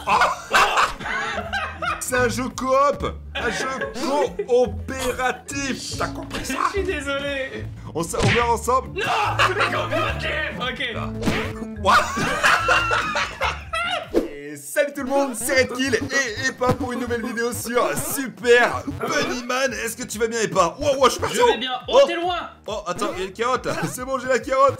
C'est un jeu coop. Un jeu coopératif. T'as compris ça? Je suis désolé. On meurt ensemble. Non, c'est coopératif. Ok. Et salut tout le monde, c'est Redkill et Epa pour une nouvelle vidéo sur Super Bunnyman. Est-ce que tu vas bien, Epa? Wow, je suis parti. Je vais bien. Oh, t'es loin. Oh, attends, il y a une carotte. C'est bon, j'ai la carotte.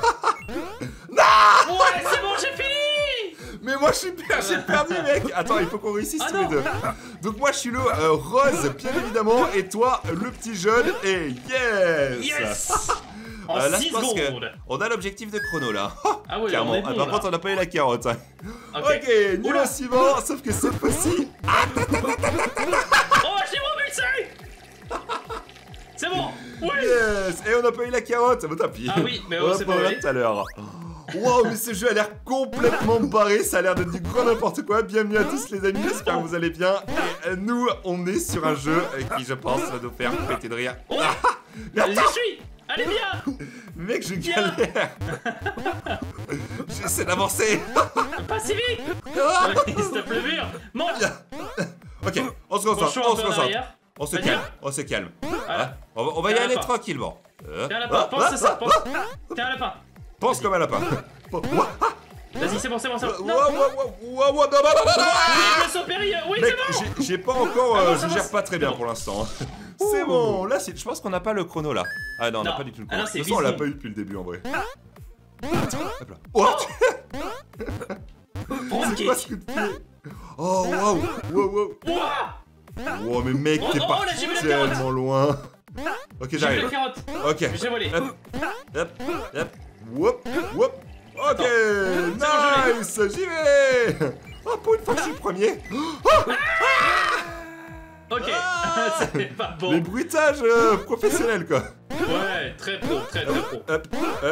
Ouais, c'est bon, j'ai fini. Mais moi j'ai perdu, mec. Attends, il faut qu'on réussisse tous les deux. Donc moi je suis le rose, bien évidemment, et toi le petit jaune. Et Yes. En là 6 je pense secondes. qu'on a l'objectif de chrono là. Ah ouais, clairement. on est bon, par contre on n'a pas eu la carotte. Ok, niveau suivant, sauf que cette fois-ci. Oh, j'ai mon bullseye. C'est bon. Oui. Yes. Et on n'a pas eu la carotte. Bon, tant pis. Ah oui, mais on c'est va pas tout à l'heure. Wow, mais ce jeu a l'air complètement barré, ça a l'air d'être du grand n'importe quoi. Bienvenue à tous les amis, j'espère que vous allez bien. Et nous, on est sur un jeu qui, je pense, va nous faire péter de rire. J'y suis. Allez, bien. Mec, je galère. J'essaie d'avancer. Pas si vite. Il se tape le mur. Monte. Ok, on se concentre, on se calme, on se calme. Voilà. On va y aller tranquillement. T'es un lapin, pense à ça, pense. T'es un lapin. Pense comme un lapin. Vas-y, c'est bon. Non. Non. Le saut périlleux, oui, Mec, c'est bon. j'ai pas encore, je ça gère va, pas très bien pour l'instant. C'est bon, là je pense qu'on n'a pas le chrono là. Ah non, on n'a pas du tout le chrono. Ah non, De toute façon, on l'a pas eu depuis le début en vrai. Hop là. Oh, c'est quoi ce coup de pied? Oh wow. Wow, mais mec, t'es là, parti j'ai vu la carotte. tellement loin. Ok, J'ai vu j'arrive. la carotte. Ok. J'ai volé. Hop. Whoop. Ok, nice, j'y vais. Oh, pour une fois que je suis le premier. Ok, c'est pas bon. Les bruitages professionnels quoi. Ouais, très pro. Hop.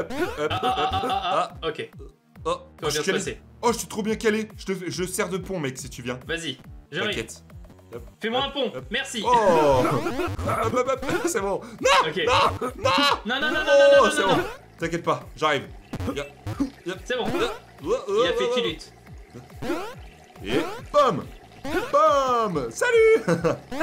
Ok. Oh, Tout va bien se passer. Oh, je suis trop bien calé. Je sers de pont, mec, si tu viens. Vas-y, j'arrive. T'inquiète. Fais-moi un pont, merci. Oh. Hop, c'est bon. Non. Ok. Non. Non. C'est bon. T'inquiète pas, j'arrive. C'est bon. Il a fait qu'il lutte. Et bam. Salut.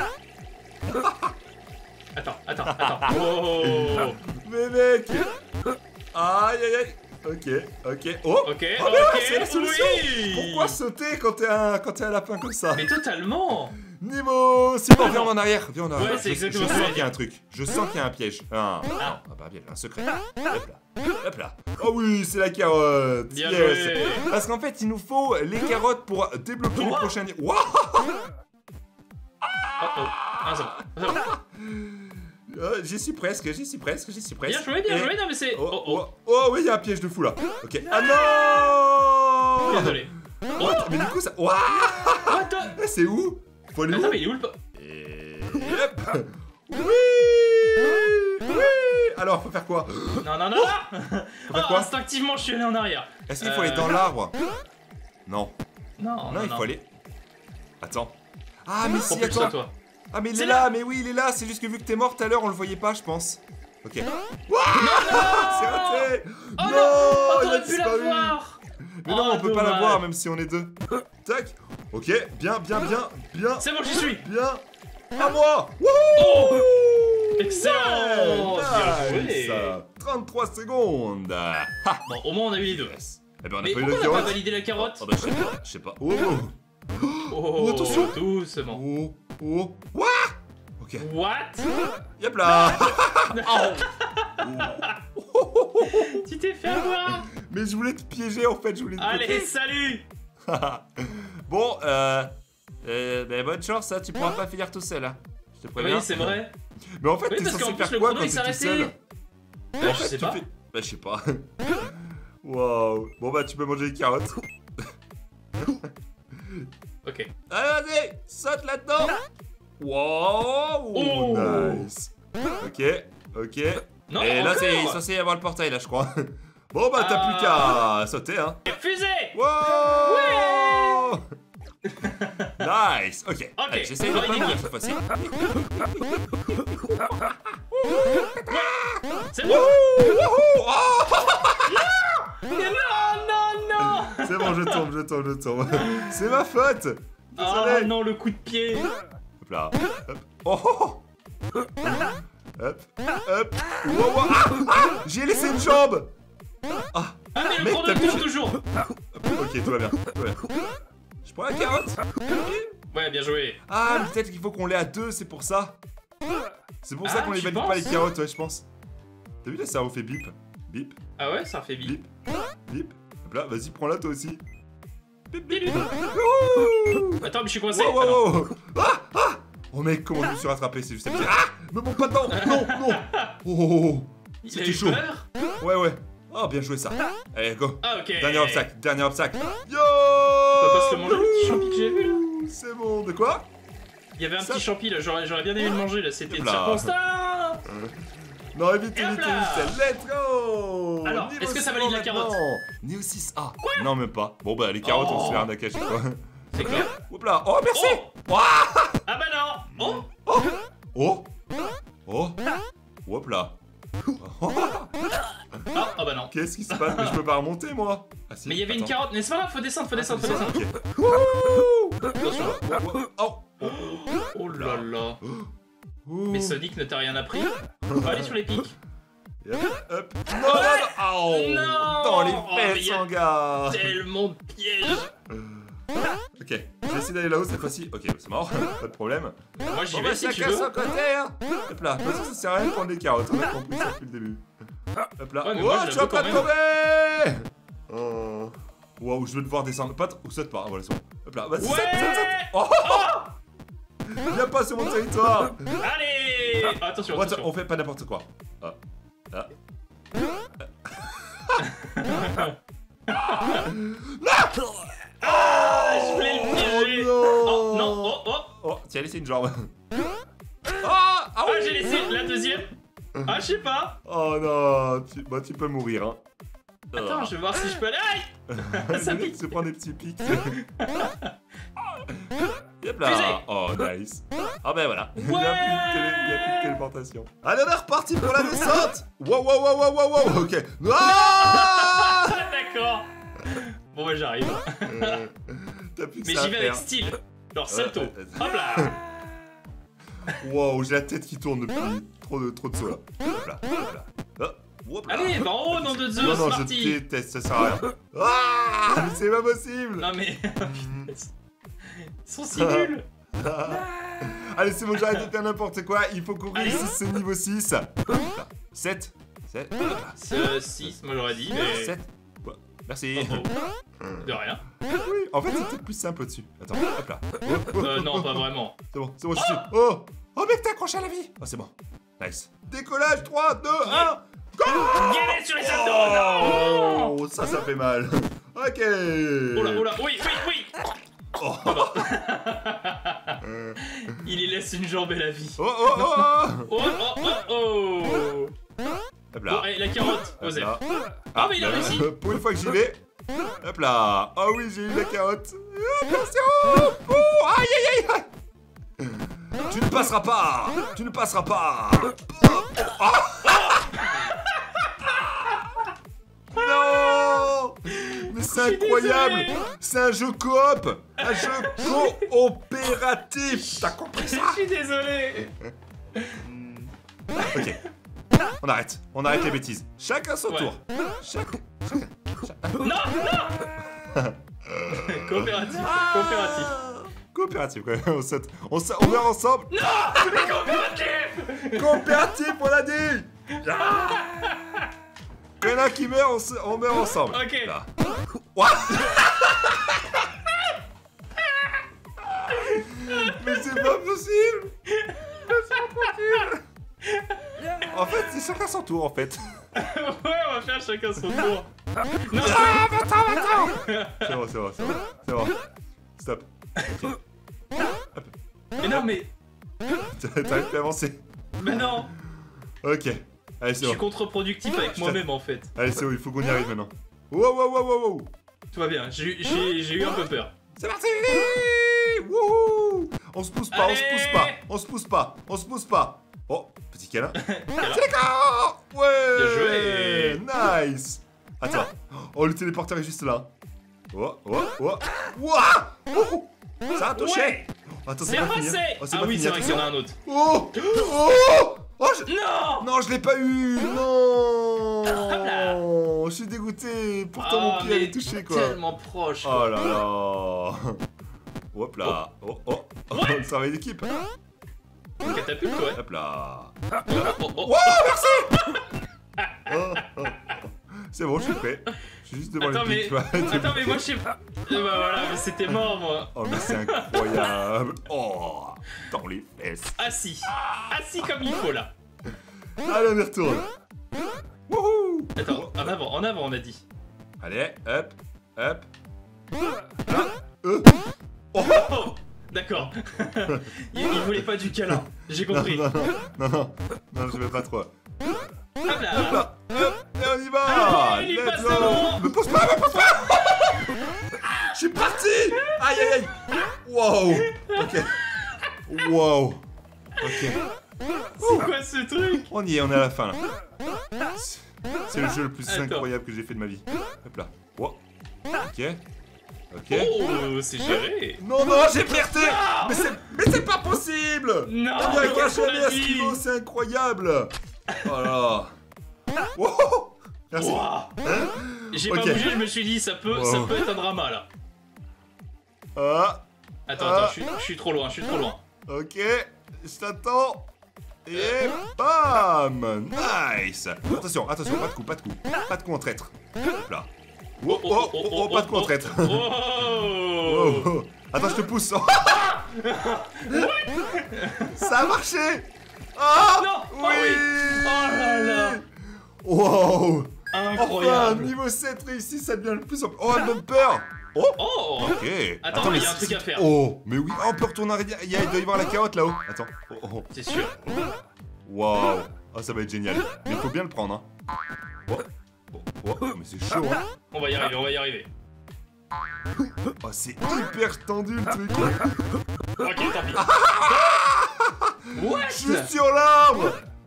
Attends. Oh. Mais mec. Aïe. Ok. Oh. Ok. Merde, c'est la solution. Oui. Pourquoi sauter quand t'es un lapin comme ça? Mais totalement. Niveau. C'est bon, viens en arrière. Ouais, c'est exactement Je ça. sens qu'il y a un truc. Je sens qu'il y a un piège. Pas un piège, un secret. Hop là. Oh oui, c'est la carotte. Bien joué. Parce qu'en fait, il nous faut les carottes pour débloquer les prochains. Waouh. Ah, c'est bon. J'y suis presque. Bien joué, non mais c'est... Oh oui, il y a un piège de fou là. Ok. Ah non. Désolé. Mais du coup, ça... Waouh. Attends. C'est où? Faut aller où? Attends, mais il est où le... Et... Hop. Oui. Alors, faut faire quoi? Non. Quoi? Instinctivement, je suis allé en arrière. Est-ce qu'il faut aller dans l'arbre? Non, Non, il faut aller... Attends. Ah, mais si, Propulse-toi, attends. toi. Ah, mais il est là, mais oui, il est là. C'est juste que vu que t'es mort tout à l'heure, on le voyait pas, je pense. Ok. C'est raté. Oh non, il a t'aurais pu disparu. l'avoir. Mais non, on peut pas dommage. l'avoir, même si on est deux. Tac. Ok, bien. C'est bon, j'y suis. Bien. À moi. Oh. Wouhou. Excellent. Ouais, Bien joué. 33 secondes. Ha. Bon, au moins on a eu les deux. Eh ben, on a Mais pas eu pourquoi le on n'a pas carotte. validé la carotte? Oh bah, je sais pas. Oh, attention. doucement. What? Ok. What? Yep là. Tu t'es fait avoir. Mais je voulais te piéger en fait, Allez, salut. Bon, bonne chance, hein, tu pourras pas finir tout seul, hein. Je te préviens. Oui, c'est vrai. Mais en fait, Oui, t'es parce censé qu'en faire plus, le quoi chrono, quand il t'es tout s'est seul? arrêté. Bah, je sais pas. Bah, je sais pas. Waouh. Bon, bah, tu peux manger les carottes. Ok. Allez, vas-y, saute là-dedans. Wow. Oh. Nice. Ok. Non, Et là, encore. c'est censé y avoir le portail, là, je crois. Bon, bah, t'as plus qu'à sauter, hein. Fusée. Wow. Nice. Ok. Allez, j'essaye de on va pas y mourir gagner. cette fois-ci. C'est bon. Wouhou. Oh. Non. C'est bon, je tombe. C'est ma faute. Ah Désolé. non, le coup de pied. Hop là. Hop. Oh, oh, oh. Hop. Hop. Wow, wow. J'ai laissé une jambe. Ah. Ah mais le Mec, chrono t'as tourne vu- toujours. Ok, tout va bien. Je prends la carotte. Ouais, bien joué. Ah, mais peut-être qu'il faut qu'on l'ait à deux, c'est pour ça. C'est pour ça Ah, qu'on les tu valide pas les penses carottes, ouais, je pense. T'as vu, là, ça fait bip. Bip, Ah ouais, ça fait bip. bip, bip. Hop là, vas-y, prends-la toi aussi. Bip, bip. Bip. Wouhou. Attends, mais je suis coincé. Wow, Alors. wow, wow. Ah. Oh mec, comment je me suis rattrapé, c'est juste abusé. Ah, me monte pas dedans. Non, non. Oh, Il a c'était eu chaud. peur. Ouais. Oh, bien joué ça. Allez, go. Ah ok. Dernier obstacle. Yo. On peut pas se le manger, le petit champi que j'ai vu là. C'est bon, de quoi? Il y avait un Ça- petit champi là, j'aurais bien aimé le manger là, c'était Hop là. circonstance. Non, vite, Et hop vite, là. let's go. Alors, Niveau est-ce que ça 6 valide la carotte? maintenant. Niveau 6A. Non, même pas. Bon, bah, les carottes, on se fait arnaquer à chaque fois. C'est clair. Hop là. Oh, merci. Oh. Ouah. Ah bah non. Oh. Hop là. Ah bah non. Qu'est-ce qui se passe? Mais je peux pas remonter, moi. Ah, si, Mais il y avait une attends. carotte, n'est-ce pas? Faut descendre. Ok. Wouhou. Attention. Oh. Oh là là. Ouh. Mais Sonic ne t'a rien appris? On va aller sur les pics. Hop. Non. Oh. Non. Dans les Oh, mais fesses, y a mon gars. Tellement de pièges. Ok, je vais essayer d'aller là-haut cette fois-ci. Ok, c'est mort, pas de problème. Moi j'y Bon, vais bah, si tu chacun veux. son côté, hein. Hop là, de toute façon, ça sert à rien de prendre des carottes, on a compris ça depuis le début. Hop là, Ouais, mais oh, moi, je je suis la en train veux de tomber. Oh. Wow, je vais devoir descendre. Pas ou saute pas, voilà, c'est bon. Hop là, vas-y, Ouais. saute. Oh. Viens pas sur mon territoire. Allez. Attention, Oh, attends, attention. on fait pas n'importe quoi. Ah. Ah. Ah, je voulais le piéger. Oh Oh non. non, oh. Oh, tiens, laissé une jambe. Ah, oui. j'ai laissé la deuxième. Ah, je sais pas. Oh non, tu peux mourir, hein. Attends, je vais voir si je peux aller. Aïe. Ça Le mec pique. se prend des petits pics. Hop là. Fusée. Oh, nice. Ah ben voilà. Il n'y a, Ouais. plus de téléportation. Allez, on est reparti pour la descente. Wow. Ok. Ah. Ah, d'accord. Bon, bah j'arrive. T'as plus que Mais ça à j'y vais avec faire. style. Genre salto. ouais. Hop là. Wow, j'ai la tête qui tourne depuis trop de sauts là. Hop là. Hop là. Allez, bah en haut, nom de Zeus, Non, je Marty. déteste, ça sert à rien. Ah, mais c'est pas possible. Non mais. Ils sont si nuls. Allez, c'est bon, j'arrête de faire n'importe quoi. Il faut qu'on Allez. réussisse ce niveau 6. 7. 6, moi j'aurais dit, mais. 7. Merci. Oh. De rien. Oui, en fait, c'est peut-être plus simple au-dessus. Attends, hop là. Non, pas vraiment. C'est bon, je suis. Oh, mec, t'es accroché à la vie. Oh, c'est bon. Nice. Décollage, 3, 2, 1. Galet sur les saltos. Non. Oh, ça fait mal. Ok. Oh là, oui. Oh. Il y laisse une jambe et la vie. Oh. Oh. Hop Bon, là. allez, la carotte, Hop Osef. là. Ah, mais il a réussi. Pour une fois que j'y vais. Hop là. Ah oui, j'ai eu la carotte. Attention. Oh, aïe. Tu ne passeras pas. Non. Mais c'est suis incroyable. désolé. C'est un jeu coop. Un jeu coopératif. T'as compris ça? Je suis désolé. Ok. On arrête les bêtises. Chacun son Ouais. tour. Chacun. Non. Coopératif. Coopératif, quoi. On meurt ensemble. Non, mais coopératif. Coopératif, on l'a dit. Quand il y en a qui meurt, on meurt ensemble. Ok. Là. Ouah. Mais c'est pas possible. En fait, c'est chacun son tour, en fait. Ouais, on va faire chacun son tour. Non. Ah, attends. C'est bon. Stop. Mais non, mais. T'arrives plus à avancer. Mais non. Ok. Allez, Je c'est suis bon. contre-productif avec moi-même en fait. Allez, c'est bon, il faut qu'on y arrive maintenant. Wow. Tout va bien, j'ai eu un peu peur. C'est parti. Wouhou. On se pousse pas. On se pousse pas. Oh, petit câlin. C'est d'accord. Ouais. Bien joué. Nice. Attends. Oh, le téléporteur est juste là. Oh, oh, oh. Ouah. Oh, ça a touché. Ouais. Attends, C'est pas passé. fini. Oh, c'est Ah pas oui, fini, c'est vrai qu'il y en a un autre. Oh. Oh. Oh, Non. non, je l'ai pas eu. Non. Hop là. Je suis dégoûté. Pourtant, mon pied mais est touché, quoi. tellement proche. Oh là là. Hop là. Oh, oh. Ouais. Le travail d'équipe. Catapulte, ouais. Hop là. Oh. Wow, merci. Oh, oh. C'est bon, je suis prêt. Je suis juste devant Attends, le mais... pic, tu vois. Attends, mais moi, je sais pas... Bah voilà, mais c'était mort, moi. Oh, mais c'est incroyable. Oh, dans les fesses. Assis. Assis comme il faut, là. Allez, on y retourne. Wouhou. Attends, en avant, on a dit. Allez, hop, hop. Là. Oh. Oh, d'accord. il voulait pas du câlin. J'ai compris. Non, je veux pas trop. Hop là. Hop là, hop, et on y va. Allez, il Let's passe go. devant. Me pose pas. Je suis parti. Aïe, aïe, aïe. Wow. Ok. Wow. Ok. C'est quoi ce truc? On y est, on est à la fin là. C'est le jeu le plus Attends. incroyable que j'ai fait de ma vie. Hop là. Wow. Ok. Ok. Oh, c'est géré. Non, non, j'ai perdu. Mais c'est pas possible. Non, On y mais arrive qu'est-ce qu'on jamais a à ce dit? niveau, c'est incroyable. Voilà. Wow. Merci. Wow. J'ai Ok. pas bougé, je me suis dit, ça peut être un drama, là. Ah. Attends, je suis trop loin, Ok. Je t'attends. Et bam. Nice. Attention, pas de coup. Pas de coup en traître. Hop là. Oh, pas de coup en traître. Oh. Attends, je te pousse. Ça a marché. Ah Non. oui. Oh là là. Wow. Incroyable. Enfin, niveau 7 réussi, ça devient le plus simple. Oh, un bumper. Oh. Oh. Ok. Attends, mais il y a un truc à faire. Oh, mais oui. Oh, on peut retourner en arrière. Il doit y avoir la carotte là-haut. Attends. Oh. C'est sûr. Waouh. Ah, ça va être génial. Mais il faut bien le prendre, hein. Oh, mais c'est chaud, hein. On va y arriver. Oh, c'est hyper tendu le truc. Ok, tant pis. What? Je suis sur l'arbre.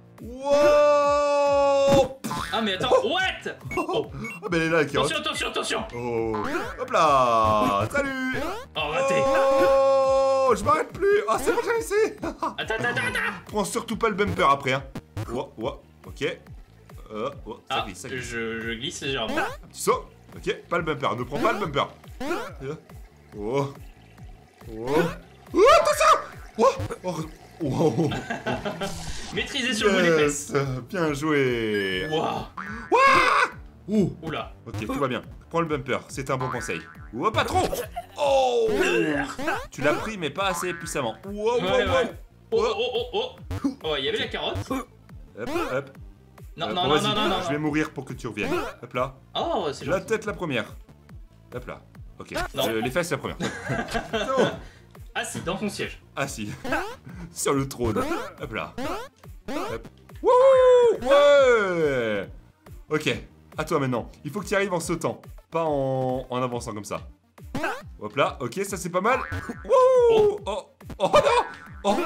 Wow. Ah, mais attends, what? Oh. Ah, ben elle est là, la carotte. Attention. Oh. Hop là. Salut. Oh, raté. Oh, je m'arrête plus. Ah, c'est bon, j'ai réussi. Attends. Prends surtout pas le bumper après, hein. Ok. Ça glisse, ça glisse. Je glisse légèrement. Un petit saut. Ok, pas le bumper. Ne prends pas le bumper. Oh. Attention. Oh. Maîtriser sur le bout des fesses. Bien joué. Wow. Oula. Ok, tout va bien. Prends le bumper, c'est un bon conseil. Pas trop. Oh. Tu l'as pris, mais pas assez puissamment. Ouais. Oh, il y avait la carotte. Hop. Non. Je vais mourir pour que tu reviennes. Hop là. Oh, c'est La gentil. tête la première. Hop là. Ok. Non. Les fesses la première. Non. Assis dans son siège. Assis. Sur le trône. Hop là. Hop. Wouhou. Ouais. Ok. À toi maintenant. Il faut que tu y arrives en sautant. Pas en avançant comme ça. Hop là. Ok, ça c'est pas mal. Wouhou. Oh non. Oh.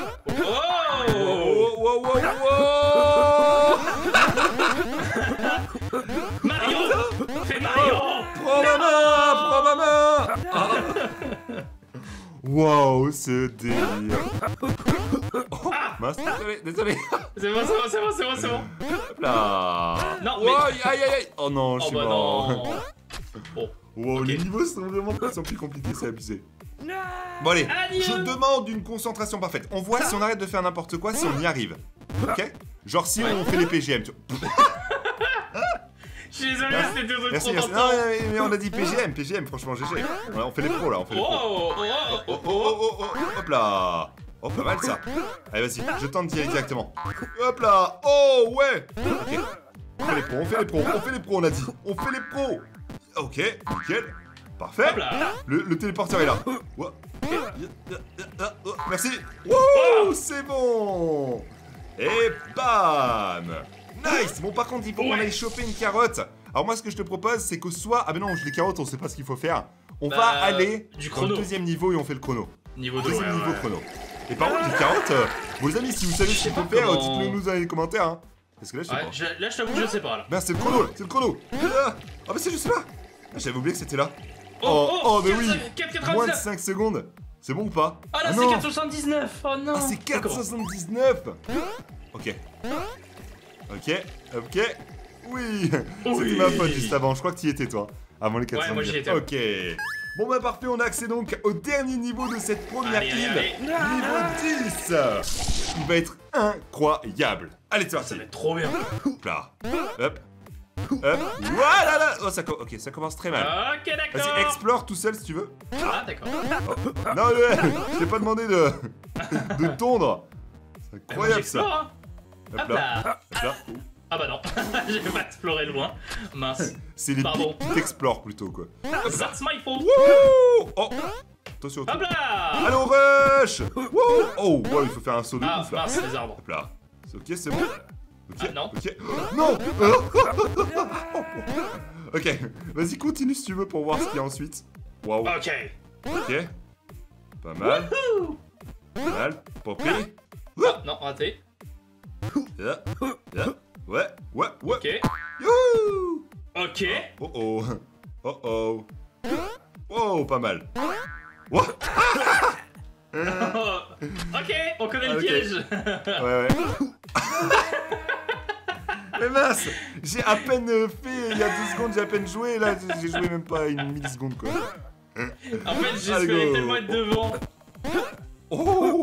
Oh. Mario. Fais Mario. Prends ma main. Wow, ce délire. Oh, mince, désolé. C'est bon. Hop là. Non, Wow, aïe. Oh non, je suis bah mort. non. Oh. Wow, Ok. les niveaux sont vraiment plus compliqués, c'est abusé. Bon allez, Adieu. je demande une concentration parfaite. On voit si on arrête de faire n'importe quoi, si on y arrive. Ok? Genre si on fait les PGM. Je suis désolé, c'était deux trucs Merci. trop Non, tentants. mais on a dit PGM, franchement, GG. On fait les pros là, on fait les pros. Oh. Hop là. Oh, pas mal ça. Allez, vas-y, je tente d'y aller directement. Hop là. Oh, ouais. Ok. On fait les pros, on a dit. On fait les pros. Ok, nickel. Parfait. Hop là. Le téléporteur est là. Ouais. Merci. Wouhou, c'est bon. Et bam. Nice. Bon, par contre, il faut qu'on aille choper une carotte. Alors moi, ce que je te propose, c'est que soit... Ah mais non, les carottes, on sait pas ce qu'il faut faire. On va aller du dans chrono. le deuxième niveau et on fait le chrono. Niveau 2. Deuxième niveau chrono. Et par contre, les carottes, vos amis, si vous savez ce qu'il faut faire, dites-le nous dans les commentaires. Hein. Parce que là, je sais pas. Là, je t'avoue que je sais pas là. Merde, c'est le chrono, là. C'est le chrono. Ah bah c'est juste là. Ah, j'avais oublié que c'était là. Oh, mais oui. 4,99. Moins de 5 secondes. C'est bon ou pas? Ah là, c'est non. 4,79. Oh non. Ah, c'est 4,79. Ok. Ok. Ok. Oui. C'était ma faute juste avant. Je crois que tu y étais, toi. Avant les 4,79. Ouais, moi j'y étais. Ok. Bon bah parfait, on a accès donc au dernier niveau de cette première Allez, île. allez. Niveau 10. Il va être incroyable. Allez, c'est Ça parti. va être trop bien. Hop là. Hop. Hop. Voilà là. Oh, ok, ça commence très mal. Ok, d'accord. Vas-y, explore tout seul si tu veux. Ah, d'accord. Non, je t'ai pas demandé de tondre. C'est incroyable ça. J'explore, hein. Hop Hop là. là. Hop là. Ah bah non, j'ai pas exploré loin. Mince. C'est les Pardon. pics qui t'explorent plutôt quoi. That's my fault. Wouh. Oh. Attention. Hop là. Allez, on rush. Wouh. Oh, ouais, il faut faire un saut de Ah, ouf là. mince, les arbres. Hop là. C'est ok, c'est bon. Ok. Ah, non. Ok. Non. Ok. Vas-y, continue si tu veux pour voir ce qu'il y a ensuite. Waouh. Ok. Ok. Pas mal. Wouhou. Pas mal. Popé. Ah, non, raté. Yeah. Yeah. Ouais. Ouais. Ouais. Ok. Youhou. Ok. Oh oh. Oh oh. Oh, pas mal. Wow. Ok, on connaît le Ok. piège. Ouais, ouais. Mais mince, j'ai à peine fait, il y a 2 secondes, j'ai à peine joué, là, j'ai joué même pas une milliseconde, quoi. En fait, Allez, j'espérais go. tellement être devant. Oh,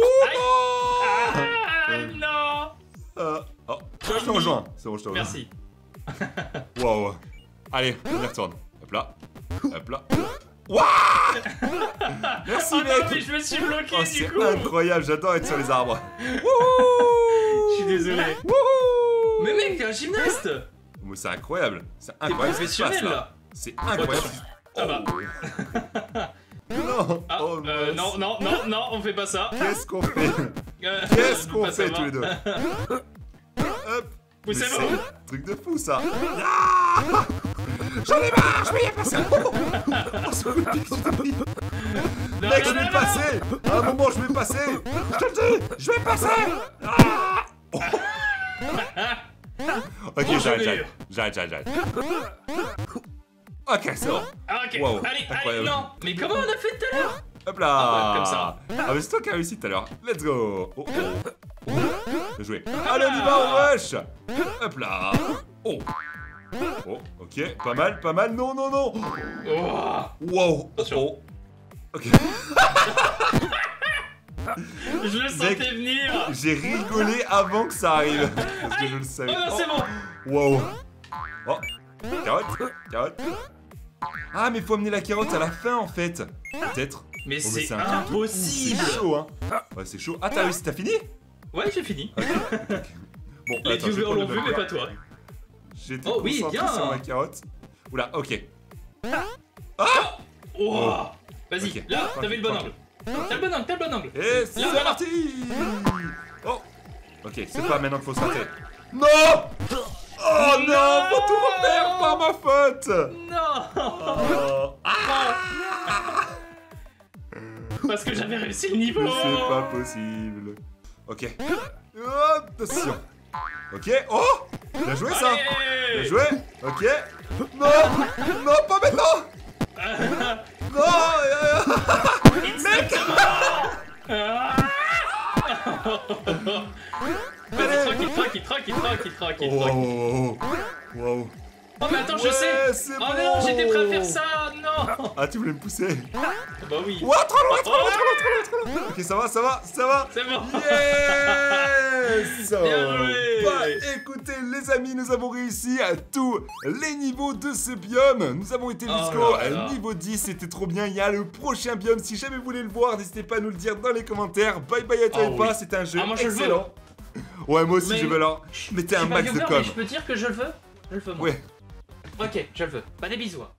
Ah non. oh, je te rejoins, c'est bon, je te rejoins. Merci. Wow. Allez, on y retourne. Hop là. Hop là. Waouh. Merci, Oh non, mais mec. je me suis bloqué Oh, du c'est coup. incroyable, j'adore être sur les arbres. Je suis désolé. Wouhou. Mais mec, t'es un gymnaste. Mais c'est incroyable. C'est T'es incroyable ce qui se passe, professionnel là. là. C'est incroyable. Ah bah. Non. Ah, Oh, mince. non, non, non, non, on fait pas ça. Qu'est-ce qu'on fait? Euh, Qu'est-ce je peux qu'on pas fait savoir. tous les deux? Hop. Mais c'est Poussez-vous. un truc de fou ça. Ah. J'en ai marre, je vais y passer. Oh, ce coup de pied que tu t'as pris. Non, Mec, non, je vais non, passer. À un moment, je vais passer. Je te le dis, je vais passer. Ah. Oh. Ok, j'arrête. Ok, c'est bon. Ah, ok, Wow, allez, allez, incroyable. non. Mais comment on a fait tout à l'heure? Hop là. Ah, comme ça. Ah, mais c'est toi qui as réussi tout à l'heure. Let's go. Oh, oh. Bien joué. Allez, on y va, on rush. Hop là. Oh. Oh, ok. Pas mal, pas mal. Non, non, non. Oh. Wow. Attention. Oh. Ok. Je le sentais venir. J'ai rigolé avant que ça arrive. Parce que je le savais. Oh non, c'est bon. Wow. Oh. Carotte. Carotte. Ah, mais faut amener la carotte à la fin en fait. Peut-être. Mais Oh, c'est un truc de ouf, impossible. C'est chaud, hein. Ouais, c'est chaud. Ah, t'as réussi, t'as fini? Ouais, j'ai fini. Bon, Les attends, je vais viewers prendre l'ont le vu, mais papier. pas toi. J'étais Oh, oui, concentré bien. sur ma carotte. Oula, ok. Oh. Vas-y, Ok. là, t'avais le bon Tranquille. angle. T'as le bon angle, t'as le bon angle. Et c'est Là. parti. Oh. Ok, c'est pas maintenant qu'il faut se rater. Non. Oh non, Non. faut tout refaire par ma faute. Non. Oh. Parce que j'avais réussi le niveau. Mais c'est pas possible. Ok. Oh, attention. Ok. Oh. Bien joué ça. Bien Allez. joué. Ok. Non. Non, pas maintenant. Non. Mec. Vas-y, tranquille. Wow. Wow. Oh mais attends, je Ouais, sais. c'est Oh bon. non, j'étais prêt à faire ça. Non. Ah, tu voulais me pousser? Bah oui. Ouah, trop loin. Ok, ça va. C'est bon. Yes. Bien joué. Bah, écoutez, les amis, nous avons réussi à tous les niveaux de ce biome. Nous avons été Oh jusqu'au là là. niveau 10, c'était trop bien. Il y a le prochain biome. Si jamais vous voulez le voir, n'hésitez pas à nous le dire dans les commentaires. Bye bye à toi Oh et pas, oui. c'était un jeu Ah, moi, je le veux. excellent. Ouais, moi aussi Mais- je veux alors. Mettez un max de com. Je peux dire que je le veux. Je le veux moi. Ouais. Ok, je le veux. Bah des bisous.